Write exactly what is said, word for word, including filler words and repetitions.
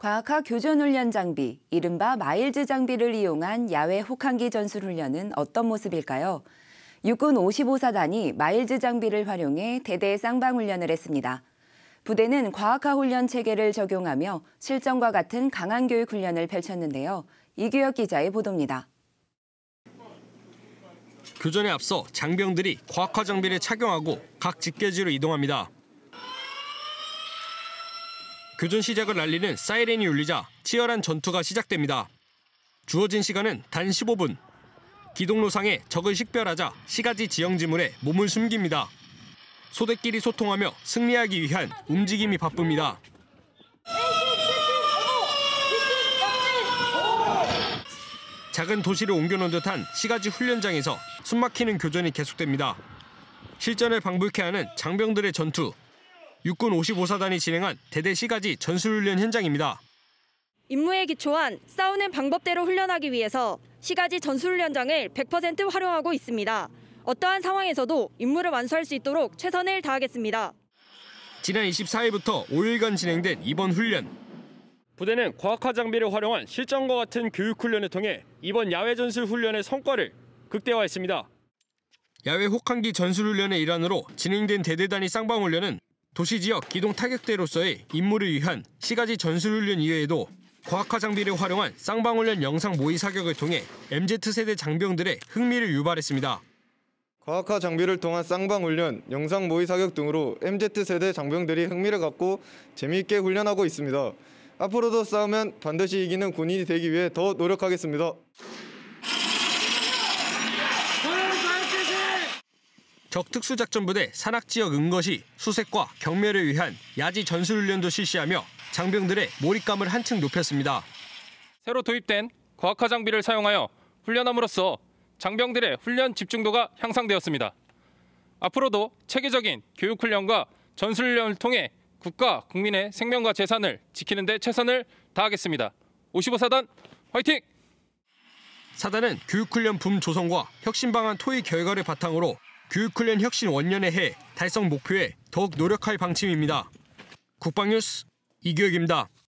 과학화 교전훈련 장비, 이른바 마일즈 장비를 이용한 야외 혹한기 전술훈련은 어떤 모습일까요? 육군 오십오 사단이 마일즈 장비를 활용해 대대 쌍방훈련을 했습니다. 부대는 과학화 훈련 체계를 적용하며 실전과 같은 강한 교육 훈련을 펼쳤는데요. 이규혁 기자의 보도입니다. 교전에 앞서 장병들이 과학화 장비를 착용하고 각 집계지로 이동합니다. 교전 시작을 알리는 사이렌이 울리자 치열한 전투가 시작됩니다. 주어진 시간은 단 십오 분. 기동로상에 적을 식별하자 시가지 지형 지물에 몸을 숨깁니다. 소대끼리 소통하며 승리하기 위한 움직임이 바쁩니다. 작은 도시를 옮겨놓은 듯한 시가지 훈련장에서 숨막히는 교전이 계속됩니다. 실전을 방불케 하는 장병들의 전투. 육군 오십오 사단이 진행한 대대 시가지 전술훈련 현장입니다. 임무에 기초한 싸우는 방법대로 훈련하기 위해서 시가지 전술훈련장을 백 퍼센트 활용하고 있습니다. 어떠한 상황에서도 임무를 완수할 수 있도록 최선을 다하겠습니다. 지난 이십사 일부터 오 일간 진행된 이번 훈련. 부대는 과학화 장비를 활용한 실전과 같은 교육 훈련을 통해 이번 야외 전술 훈련의 성과를 극대화했습니다. 야외 혹한기 전술 훈련의 일환으로 진행된 대대 단위 쌍방 훈련은 도시 지역 기동 타격대로서의 임무를 위한 시가지 전술훈련 이외에도 과학화 장비를 활용한 쌍방훈련 영상 모의 사격을 통해 엠지 세대 장병들의 흥미를 유발했습니다. 과학화 장비를 통한 쌍방훈련, 영상 모의 사격 등으로 엠지 세대 장병들이 흥미를 갖고 재미있게 훈련하고 있습니다. 앞으로도 싸우면 반드시 이기는 군인이 되기 위해 더 노력하겠습니다. 적 특수작전부대 산악지역 은거시, 수색과 경멸을 위한 야지 전술훈련도 실시하며 장병들의 몰입감을 한층 높였습니다. 새로 도입된 과학화 장비를 사용하여 훈련함으로써 장병들의 훈련 집중도가 향상되었습니다. 앞으로도 체계적인 교육훈련과 전술훈련을 통해 국가, 국민의 생명과 재산을 지키는 데 최선을 다하겠습니다. 오십오 사단 화이팅! 사단은 교육훈련 붐 조성과 혁신방안 토의 결과를 바탕으로 교육훈련 혁신 원년의 해 달성 목표에 더욱 노력할 방침입니다. 국방뉴스 이규혁입니다.